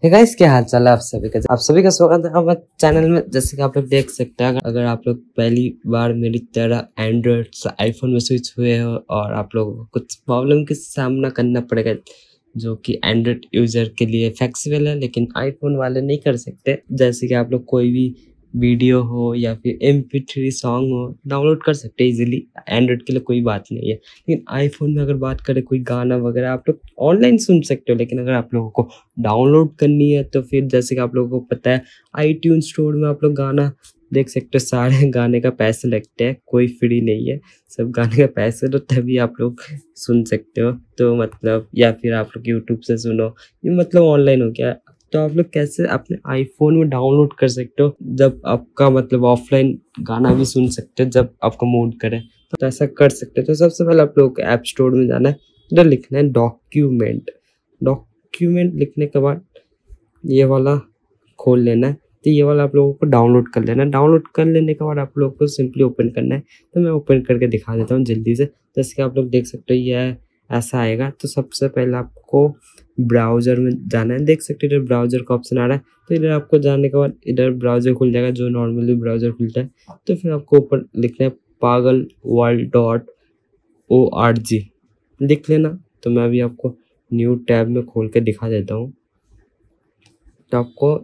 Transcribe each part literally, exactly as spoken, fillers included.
Hey guys, क्या हाल चाल है आप सभी का। आप सभी का स्वागत है हमारे चैनल में। जैसे कि आप लोग देख सकते हैं, अगर, अगर आप लोग पहली बार मेरी तरह एंड्रॉइड से आईफोन में स्विच हुए हो और आप लोगों को कुछ प्रॉब्लम का सामना करना पड़ेगा जो कि एंड्रॉइड यूजर के लिए फ्लेक्सिबल है लेकिन आईफोन वाले नहीं कर सकते। जैसे कि आप लोग कोई भी वीडियो हो या फिर एम पी थ्री सॉन्ग हो डाउनलोड कर सकते हैं इजीली। एंड्रॉइड के लिए कोई बात नहीं है, लेकिन आईफोन में अगर बात करें कोई गाना वगैरह आप लोग ऑनलाइन सुन सकते हो, लेकिन अगर आप लोगों को डाउनलोड करनी है तो फिर जैसे कि आप लोगों को पता है आईट्यून स्टोर में आप लोग गाना देख सकते हो। सारे गाने का पैसे लगते हैं, कोई फ्री नहीं है, सब गाने का पैसे तो तभी आप लोग सुन सकते हो। तो मतलब या फिर आप लोग यूट्यूब से सुनो, ये मतलब ऑनलाइन हो गया। तो आप लोग कैसे अपने आईफोन में डाउनलोड कर सकते हो जब आपका मतलब ऑफलाइन गाना भी सुन सकते हो जब आपका मूड करे, तो ऐसा कर सकते हो। तो सबसे पहले आप लोग ऐप स्टोर में जाना है, इधर लिखना है डॉक्यूमेंट। डॉक्यूमेंट लिखने के बाद ये वाला खोल लेना है, तो ये वाला आप लोगों को डाउनलोड कर लेना है। डाउनलोड कर लेने के बाद आप लोगों को सिंपली ओपन करना है। तो मैं ओपन करके दिखा देता हूँ जल्दी से। जैसे कि आप लोग देख सकते हो ये ऐसा आएगा। तो सबसे पहले आपको ब्राउज़र में जाना है। देख सकते हो इधर ब्राउज़र का ऑप्शन आ रहा है, तो इधर आपको जाने के बाद इधर ब्राउज़र खुल जाएगा जो नॉर्मली ब्राउज़र खुलता है। तो फिर आपको ऊपर लिखना है Pagal world dot O R G लिख लेना। तो मैं अभी आपको न्यू टैब में खोल के दिखा देता हूँ। तो आपको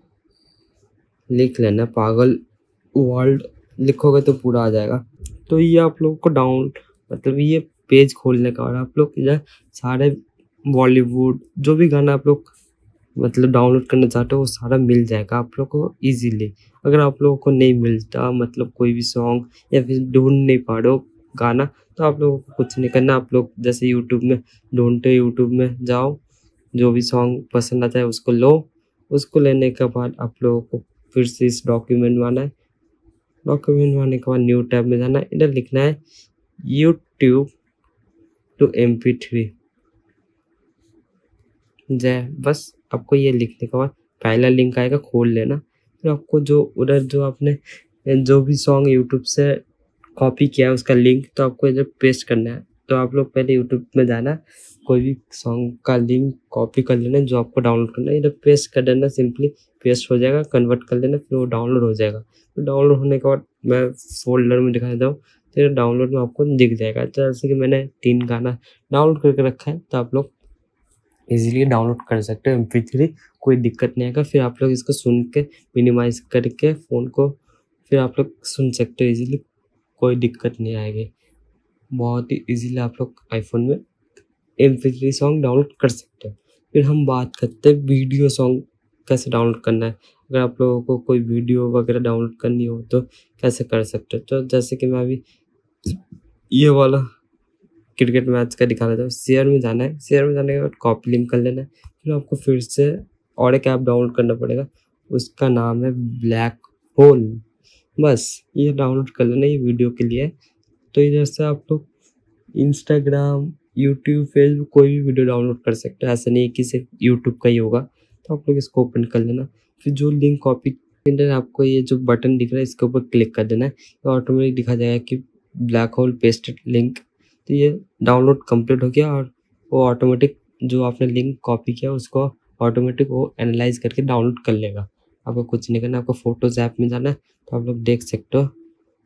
लिख लेना पागल वर्ल्ड, लिखोगे तो पूरा आ जाएगा। तो ये आप लोगों को डाउन मतलब ये पेज खोलने का, और आप लोग इधर सारे बॉलीवुड जो भी गाना आप लोग मतलब डाउनलोड करना चाहते हो वो सारा मिल जाएगा आप लोग को इजीली। अगर आप लोगों को नहीं मिलता मतलब कोई भी सॉन्ग या फिर ढूंढ नहीं पा रहे हो गाना, तो आप लोगों को कुछ नहीं करना। आप लोग जैसे यूट्यूब में ढूंढते यूट्यूब में जाओ, जो भी सॉन्ग पसंद आता है उसको लो। उसको लेने के बाद आप लोगों को फिर से इस डॉक्यूमेंट में आना है। डॉक्यूमेंट में आने के बाद न्यू टैब में जाना है, इधर लिखना है YouTube to M P three जय। बस आपको ये लिखने के बाद पहला लिंक आएगा, खोल लेना। फिर आपको जो उधर जो आपने जो भी सॉन्ग यूट्यूब से कॉपी किया है उसका लिंक तो आपको इधर पेस्ट करना है। तो आप लोग पहले यूट्यूब में जाना, कोई भी सॉन्ग का लिंक कॉपी कर लेना जो आपको डाउनलोड करना है, इधर पेस्ट कर देना। सिंपली पेस्ट हो जाएगा, कन्वर्ट कर लेना, फिर वो डाउनलोड हो जाएगा। तो डाउनलोड होने के बाद मैं फोल्डर में दिखा देता हूँ, तो डाउनलोड में आपको दिख जाएगा। तो जैसे कि मैंने तीन गाना डाउनलोड करके रखा है, तो आप लोग इजीली डाउनलोड कर सकते हो एम पी थ्री, कोई दिक्कत नहीं आएगा। फिर आप लोग इसको सुन के मिनिमाइज करके फ़ोन को फिर आप लोग सुन सकते हो इजीली, कोई दिक्कत नहीं आएगी। बहुत ही इजीली आप लोग आईफोन में M P three song download कर सकते हो। फिर हम बात करते हैं वीडियो सॉन्ग कैसे डाउनलोड करना है। अगर आप लोगों को कोई वीडियो वगैरह डाउनलोड करनी हो तो कैसे कर सकते हो। तो जैसे कि मैं अभी ये वाला क्रिकेट मैच का दिखा देता हूँ। शेयर में जाना है, शेयर में जाने के बाद कॉपी लिंक कर लेना है। फिर आपको फिर से और एक ऐप डाउनलोड करना पड़ेगा, उसका नाम है ब्लैक होल। बस ये डाउनलोड कर लेना, ये वीडियो के लिए। तो इधर से आप लोग इंस्टाग्राम, यूट्यूब, फेसबुक कोई भी वीडियो डाउनलोड कर सकते हो, ऐसा नहीं है कि सिर्फ यूट्यूब का ही होगा। तो आप लोग इसको ओपन कर लेना। फिर जो लिंक कॉपी इधर आपको ये जो बटन दिख रहा है इसके ऊपर क्लिक कर देना है, तो ऑटोमेटिक दिखा जाएगा कि ब्लैक होल पेस्टेड लिंक। तो ये डाउनलोड कंप्लीट हो गया और वो ऑटोमेटिक जो आपने लिंक कॉपी किया उसको ऑटोमेटिक वो एनालाइज करके डाउनलोड कर लेगा। आपको कुछ नहीं करना, आपको फोटोज ऐप में जाना है। तो आप लोग देख सकते हो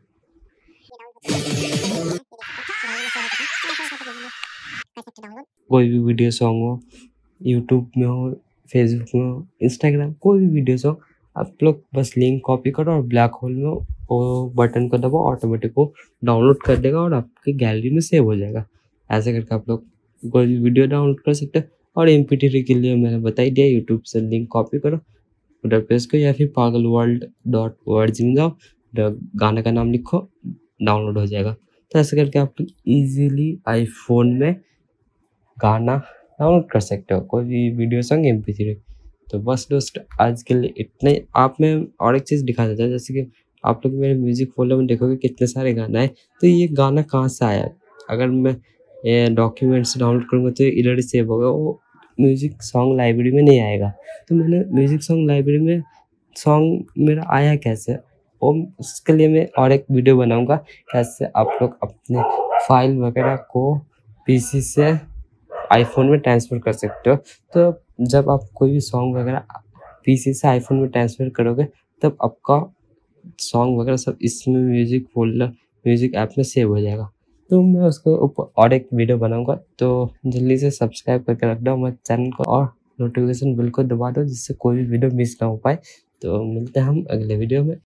कोई भी वीडियो सॉन्ग हो, यूट्यूब में हो, फेसबुक में हो, इंस्टाग्राम, कोई भी वीडियो सॉन्ग आप लोग बस लिंक कॉपी करो और ब्लैक होल में वो बटन को दबाओ, ऑटोमेटिक वो डाउनलोड कर देगा और आपकी गैलरी में सेव हो जाएगा। ऐसे करके आप लोग कोई भी वीडियो डाउनलोड कर सकते हैं। और एम पी थ्री के लिए मैंने बता ही दिया, यूट्यूब से लिंक कॉपी करो, उधर पेस्ट करो, या फिर Pagal world dot O R G में जाओ, गाने का नाम लिखो, डाउनलोड हो जाएगा। तो ऐसे करके आप लोग ईजिली आईफोन में गाना डाउनलोड कर सकते हो, कोई भी video song M P three. तो बस दोस्त आज के लिए इतना ही। आप में और एक चीज़ दिखा देता है, जैसे कि आप लोग मेरे म्यूज़िक फॉलो में देखोगे कितने सारे गाना है। तो ये गाना कहाँ से आया है, अगर मैं ये डॉक्यूमेंट्स डाउनलोड करूँगा तो इधर ही सेव होगा, वो म्यूज़िक सॉन्ग लाइब्रेरी में नहीं आएगा। तो मैंने म्यूज़िक सॉन्ग लाइब्रेरी में सॉन्ग मेरा आया कैसे, और उसके लिए मैं और एक वीडियो बनाऊँगा कैसे आप लोग अपने फाइल वगैरह को पी सी से आईफोन में ट्रांसफ़र कर सकते हो। तो जब आप कोई भी सॉन्ग वगैरह पीसी से आईफोन में ट्रांसफ़र करोगे तब आपका सॉन्ग वगैरह सब इसमें म्यूज़िक फ़ोल्डर म्यूज़िक ऐप में सेव हो जाएगा। तो मैं उसके ऊपर और एक वीडियो बनाऊँगा, तो जल्दी से सब्सक्राइब करके रख दो हमारे चैनल को और नोटिफ़िकेशन बेल को दबा दो जिससे कोई भी वीडियो मिस ना हो पाए। तो मिलते हैं हम अगले वीडियो में।